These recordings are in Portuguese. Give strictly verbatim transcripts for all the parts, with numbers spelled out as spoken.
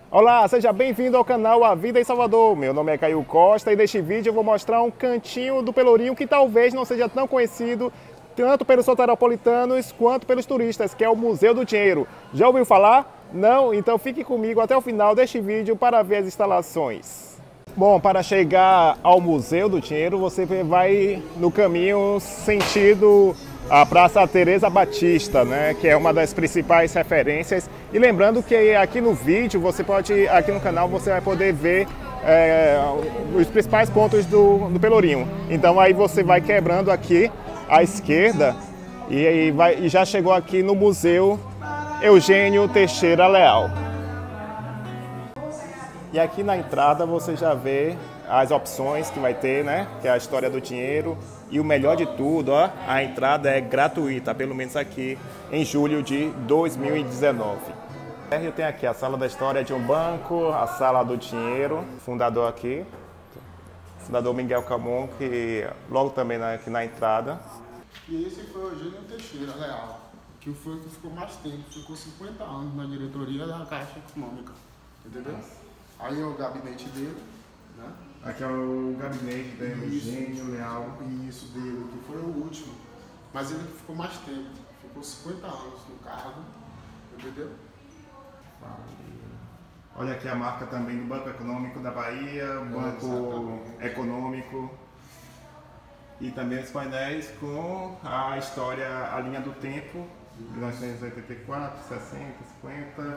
Olá, seja bem-vindo ao canal A Vida em Salvador. Meu nome é Caio Costa e neste vídeo eu vou mostrar um cantinho do Pelourinho que talvez não seja tão conhecido tanto pelos soteropolitanos quanto pelos turistas, que é o Museu do Dinheiro. Já ouviu falar? Não? Então fique comigo até o final deste vídeo para ver as instalações. Bom, para chegar ao Museu do Dinheiro, você vai no caminho sentido a Praça Teresa Batista, né, que é uma das principais referências. E lembrando que aqui no vídeo, você pode, aqui no canal, você vai poder ver é, os principais pontos do, do Pelourinho. Então aí você vai quebrando aqui à esquerda e, e, vai, e já chegou aqui no Museu Eugênio Teixeira Leal. E aqui na entrada você já vê as opções que vai ter, né? Que é a história do dinheiro. E o melhor de tudo, ó, a entrada é gratuita, pelo menos aqui em julho de dois mil e dezenove. Eu tenho aqui a sala da história de um banco, a sala do dinheiro, fundador aqui, fundador Miguel Camon, que logo também na, aqui na entrada. E esse foi o Eugênio Teixeira Leal, que foi o que ficou mais tempo, ficou cinquenta anos na diretoria da Caixa Econômica, entendeu? Aí é o gabinete dele, né? Aqui é o gabinete do Eugênio Leal. Isso dele, que foi o último. Mas ele ficou mais tempo, ficou cinquenta anos no cargo, entendeu? Olha aqui a marca também do Banco Econômico da Bahia, Banco é, Econômico. E também os painéis com a história, a linha do tempo, mil novecentos e oitenta e quatro, sessenta, cinquenta,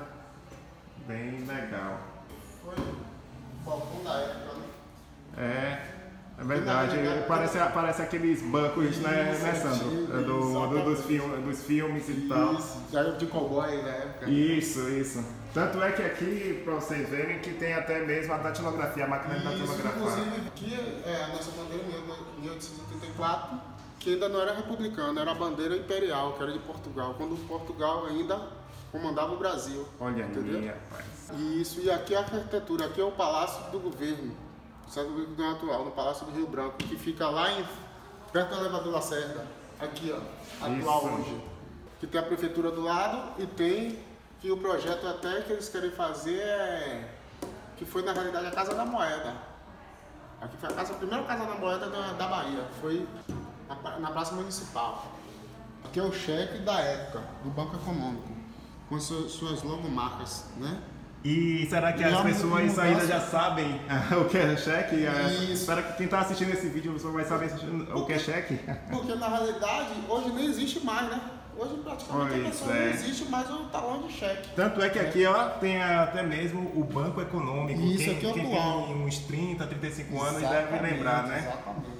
bem legal. Foi o balcão da época, né? É, é verdade, parece, parece aqueles bancos, né, né Sandro? Do, do, dos, film, dos filmes e tal. Isso, da época de cowboy na época. Isso, isso. Tanto é que aqui, para vocês verem, que tem até mesmo a datilografia, a máquina de datilografar. Inclusive, aqui é a nossa bandeira de mil oitocentos e oitenta e quatro, que ainda não era republicana, era a bandeira imperial, que era de Portugal, quando Portugal ainda comandava o Brasil. Olha entendeu? ali, rapaz. Isso, e aqui é a arquitetura, aqui é o Palácio do Governo, Centro do Governo atual, no Palácio do Rio Branco, que fica lá em, perto do elevador Lacerda, aqui ó, atual Isso. hoje. Que tem a prefeitura do lado e tem que o projeto até que eles querem fazer é, que foi na realidade a Casa da Moeda. Aqui foi a, casa, a primeira Casa da Moeda da, da Bahia, foi na, na Praça Municipal. Aqui é o cheque da época, do Banco Econômico, com suas, suas logomarcas, né? E será que as pessoas ainda já sabem o que é cheque? Isso. Espero que quem está assistindo esse vídeo você vai saber o que é cheque. Porque na realidade hoje nem existe mais, né? Hoje praticamente a pessoa é. não existe mais o talão de cheque. Tanto é que aqui ó, tem até mesmo o Banco Econômico. Isso, quem, aqui é quem atual. tem uns trinta, trinta e cinco anos Exatamente, deve lembrar, né? Exatamente.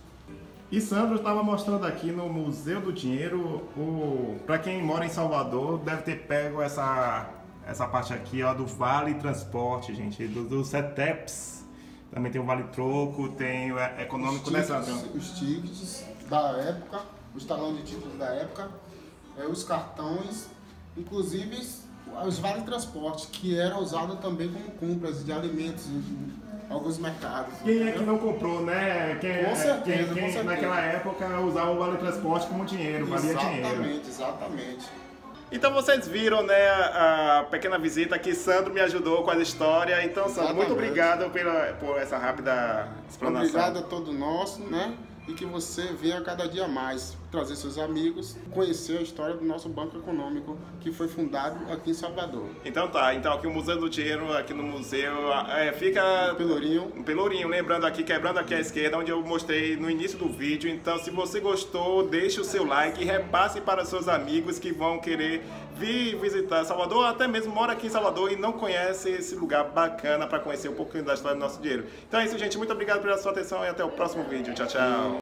E Sandro estava mostrando aqui no Museu do Dinheiro, o... para quem mora em Salvador, deve ter pego essa, essa parte aqui ó, do Vale Transporte, gente, do, do CETEPS. Também tem o Vale Troco, tem o Econômico, Os né, tickets, Sandro? os tickets da época, os talões de títulos da época, é, os cartões, inclusive os vale transporte, que era usado também como compras de alimentos em alguns mercados. Quem é que não comprou, né? Quem, Com certeza, quem, com quem certeza. Naquela época usava o Vale Transporte como dinheiro, valia dinheiro. Exatamente, exatamente. Então vocês viram, né, a, a pequena visita que Sandro me ajudou com a história. Então, Sandro, Exatamente. muito obrigado pela, por essa rápida explanação. Obrigado a todo nosso, né? E que você venha cada dia mais trazer seus amigos, conhecer a história do nosso Banco Econômico, que foi fundado aqui em Salvador. Então tá, então aqui o Museu do Dinheiro, aqui no museu, é, fica Pelourinho. no Pelourinho, lembrando aqui, quebrando aqui à esquerda, onde eu mostrei no início do vídeo. Então se você gostou, deixe o seu like e repasse para seus amigos que vão querer vir visitar Salvador, ou até mesmo mora aqui em Salvador e não conhece esse lugar bacana para conhecer um pouquinho da história do nosso dinheiro. Então é isso, gente, muito obrigado pela sua atenção e até o próximo vídeo. Tchau, tchau!